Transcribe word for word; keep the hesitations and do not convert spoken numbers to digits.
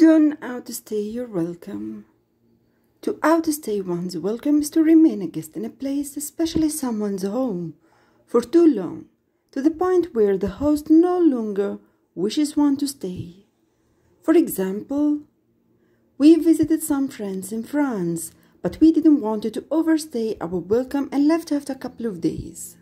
Don't outstay your welcome. To outstay one's welcome is to remain a guest in a place, especially someone's home, for too long, to the point where the host no longer wishes one to stay. For example, we visited some friends in France, but we didn't want to overstay our welcome and left after a couple of days.